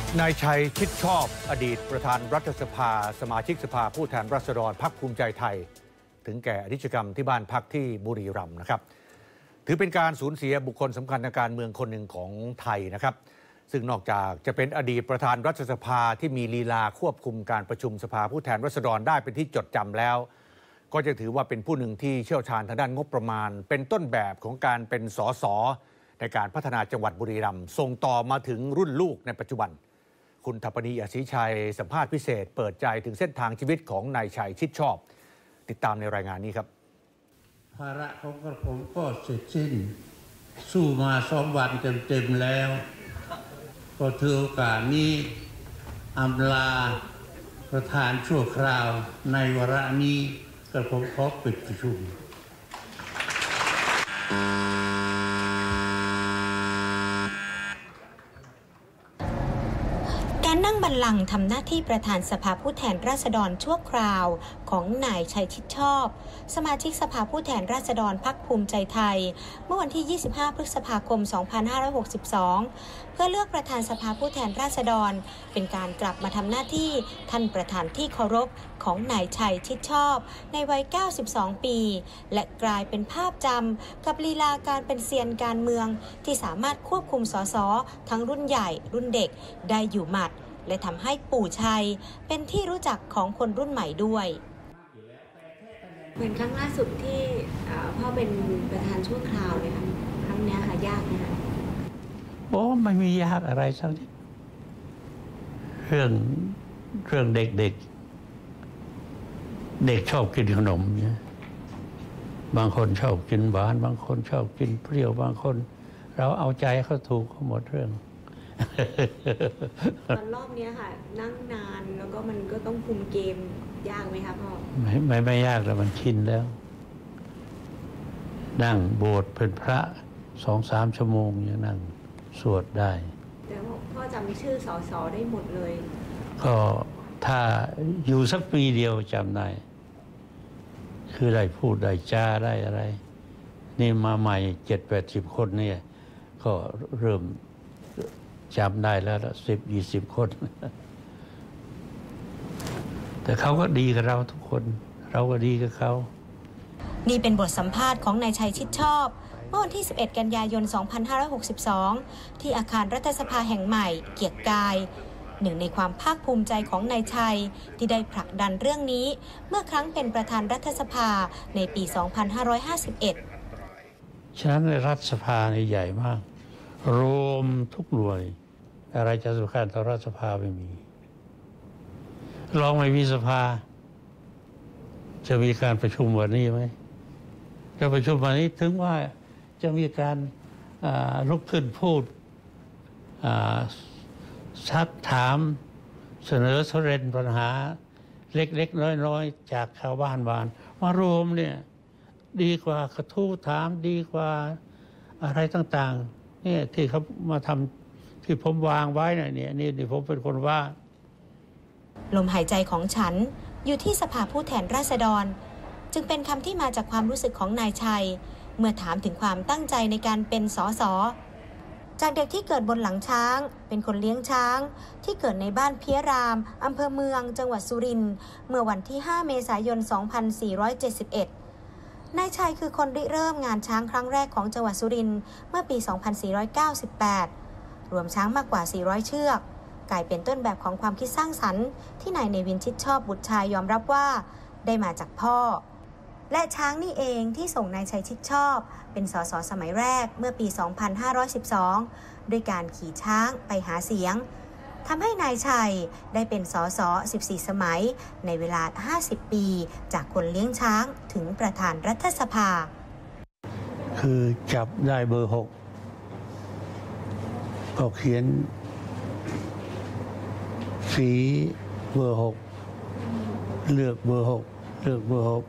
นายชัยชิดชอบอดีตประธานรัฐสภาสมาชิกสภาผู้แทนราษฎรพรรคภูมิใจไทยถึงแก่อนิจกรรมที่บ้านพักที่บุรีรัมย์นะครับถือเป็นการสูญเสียบุคคลสำคัญทางการเมืองคนหนึ่งของไทยนะครับซึ่งนอกจากจะเป็นอดีตประธานรัฐสภาที่มีลีลาควบคุมการประชุมสภาผู้แทนราษฎรได้เป็นที่จดจำแล้วก็จะถือว่าเป็นผู้หนึ่งที่เชี่ยวชาญทางด้านงบประมาณเป็นต้นแบบของการเป็นสสในการพัฒนาจังหวัดบุรีรัมย์ส่งต่อมาถึงรุ่นลูกในปัจจุบันคุณทัปนี อศรีชัยสัมภาษณ์พิเศษเปิดใจถึงเส้นทางชีวิตของนายชัยชิดชอบติดตามในรายงานนี้ครับภาระของกระผมก็เสร็จสิ้นสู้มา2 วันเต็มๆแล้วก็ถือโอกาสนี้อำลาประธานชั่วคราวในวาระนี้กระผมขอปิดประชุมการนั่งบัลลังก์ทำหน้าที่ประธานสภาผู้แทนราษฎรชั่วคราวของนายชัยชิดชอบสมาชิกสภาผู้แทนราษฎรพรรคภูมิใจไทยเมื่อวันที่ 25 พฤษภาคม 2562 เพื่อเลือกประธานสภาผู้แทนราษฎรเป็นการกลับมาทำหน้าที่ท่านประธานที่เคารพของนายชัยชิดชอบในวัย 92 ปีและกลายเป็นภาพจำกับลีลาการเป็นเซียนการเมืองที่สามารถควบคุมสสทั้งรุ่นใหญ่รุ่นเด็กได้อยู่หมัดและทำให้ปู่ชัยเป็นที่รู้จักของคนรุ่นใหม่ด้วยเหมือนครั้งล่าสุดที่พ่อเป็นประธานชั่วคราวเลยค่ะครั้งนี้ค่ะยากไหมคะโอ้ไม่มียากอะไรสักนิดเรื่องเด็กชอบกินขนมเนี่ยบางคนชอบกินหวานบางคนชอบกินเปรี้ยวบางคนเราเอาใจเขาถูกเขาหมดเรื่องตอนรอบนี้ค่ะนั่งนานแล้วก็มันก็ต้องคุมเกมยากไหมคะพ่อไม่ยากแล้วมันชินแล้วนั่งโบสถ์เป็นพระ 2-3 ชั่วโมงอย่างนั่งสวดได้แต่พ่อจำชื่อสสได้หมดเลยก็ถ้าอยู่สักปีเดียวจำได้คือได้พูดได้จ้าได้อะไรนี่มาใหม่ 7-80 คนเนี่ยก็เริ่มจำได้แล้ว10-20 คนแต่เขาก็ดีกับเราทุกคนเราก็ดีกับเขานี่เป็นบทสัมภาษณ์ของนายชัยชิดชอบเมื่อวันที่ 11 กันยายน 2562 ที่อาคารรัฐสภาแห่งใหม่เกียรติกายหนึ่งในความภาคภูมิใจของนายชัยที่ได้ผลักดันเรื่องนี้เมื่อครั้งเป็นประธานรัฐสภาในปี 2551 ฉะนั้นในรัฐสภาใหญ่มากรวมทุกหน่วยอะไรจะสำคัญต่อรัฐสภาไม่มีลองไม่มีสภาจะมีการประชุมวันนี้ไหมจะประชุมวันนี้ถึงว่าจะมีการลุกขึ้นพูดซักถามเสนอเร่ปัญหาเล็กๆน้อยๆจากชาวบ้านมารวมเนี่ยดีกว่ากระทู้ถามดีกว่าอะไรต่างๆนี่ที่เขามาทำที่ผมวางไว้เนี่ยนี่ผมเป็นคนว่าลมหายใจของฉันอยู่ที่สภาผู้แทนราษฎรจึงเป็นคำที่มาจากความรู้สึกของนายชัยเมื่อถามถึงความตั้งใจในการเป็นสสจากเด็กที่เกิดบนหลังช้างเป็นคนเลี้ยงช้างที่เกิดในบ้านเพียรามอำเภอเมืองจังหวัดสุรินทร์เมื่อวันที่ 5 เมษายน 2471นายชัยคือคนริเริ่มงานช้างครั้งแรกของจังหวัดสุรินทร์เมื่อปี 2498 รวมช้างมากกว่า 400 เชือกกลายเป็นต้นแบบของความคิดสร้างสรรค์ที่นายเนวินชิดชอบบุตรชายยอมรับว่าได้มาจากพ่อและช้างนี่เองที่ส่งนายชัยชิดชอบเป็นสสสมัยแรกเมื่อปี 2512 ด้วยการขี่ช้างไปหาเสียงทำให้นายชัยได้เป็นสส 14 สมัยในเวลา 50 ปีจากคนเลี้ยงช้างถึงประธานรัฐสภาคือจับได้เบอร์ 6ก็เขียนสีเบอร์ 6เลือกเบอร์ 6เลือกเบอร์ 6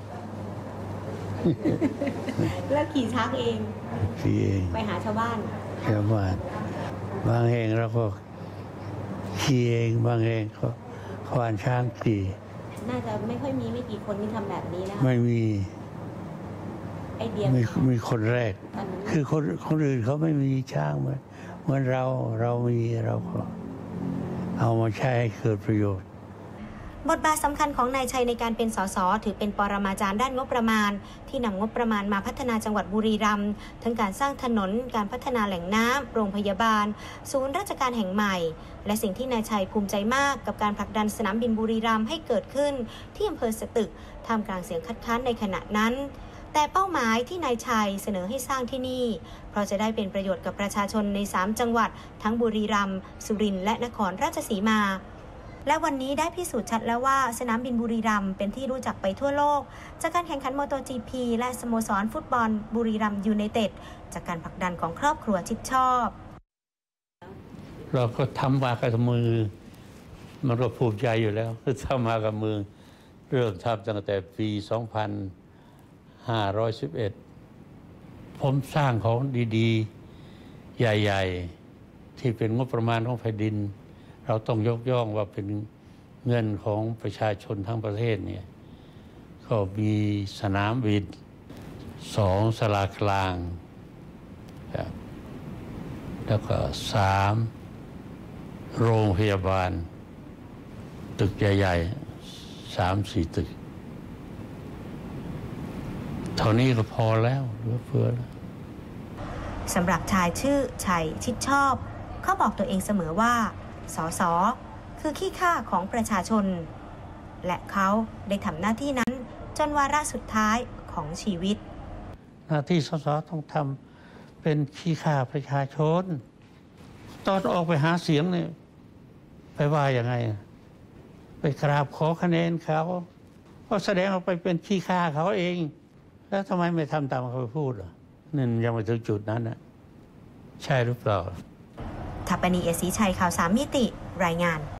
แล้วขี่ช้างเองไปหาชาวบ้านบางแห่งเราก็ขี่เองบางแห่งก็ควานช้างขี่น่าจะไม่ค่อยมีไม่กี่คนที่ทำแบบนี้นะคะไม่มีไอเดียมีคนแรกคือคนอื่นเขาไม่มีช้างเหมือนเรามีเราก็เอามาใช้ให้เกิดประโยชน์บทบาทสำคัญของนายชัยในการเป็นสสถือเป็นปรมาจารย์ด้านงบประมาณที่นำงบประมาณมาพัฒนาจังหวัดบุรีรัมย์ทั้งการสร้างถนนการพัฒนาแหล่งน้ำโรงพยาบาลศูนย์ราชการแห่งใหม่และสิ่งที่นายชัยภูมิใจมากกับการผลักดันสนามบินบุรีรัมย์ให้เกิดขึ้นที่อำเภอสตึกท่ามกลางเสียงคัดค้านในขณะนั้นแต่เป้าหมายที่นายชัยเสนอให้สร้างที่นี่เพราะจะได้เป็นประโยชน์กับประชาชนใน3จังหวัดทั้งบุรีรัมย์สุรินทร์และนครราชสีมาและวันนี้ได้พิสูจน์ชัดแล้วว่าสนามบินบุรีรัมย์เป็นที่รู้จักไปทั่วโลกจากการแข่งขันมอเตอร์จีพีและสโมสรฟุตบอลบุรีรัมย์ยูไนเต็ดจากการผลักดันของครอบครัวชิดชอบเราก็ทำมากับมือมันก็ภูมิใจอยู่แล้วทำมากับมือเริ่มทำตั้งแต่ปี 2511 ผมสร้างของดีๆใหญ่ๆที่เป็นงบประมาณของแผ่นดินเราต้องยกย่องว่าเป็นเงินของประชาชนทั้งประเทศเนี่ยก็มีสนามบิน2ศาลากลางแล้วก็3โรงพยาบาลตึกใหญ่ๆ3-4 ตึกเท่านี้ก็พอแล้วเหลือเฟือแล้วสำหรับชายชื่อชัยชิดชอบเขาบอกตัวเองเสมอว่าสสคือขี้ข้าของประชาชนและเขาได้ทำหน้าที่นั้นจนวาระสุดท้ายของชีวิตหน้าที่สสต้องทำเป็นขี้ข้าประชาชนตอนออกไปหาเสียงเนี่ยไปว่าอย่างไงไปกราบขอคะแนนเขาก็แสดงออกไปเป็นขี้ข้าเขาเองแล้วทำไมไม่ทำตามเขาพูดล่ะนี่ยังไม่ถึงจุดนั้นนะใช่หรือเปล่าทัปปณี เอศรีชัยข่าว3 มิติรายงาน